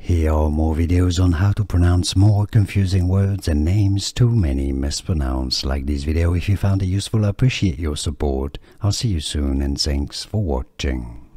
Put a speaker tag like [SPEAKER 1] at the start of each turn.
[SPEAKER 1] Here are more videos on how to pronounce more confusing words and names too many mispronounced. Like this video if you found it useful. I appreciate your support. I'll see you soon and thanks for watching.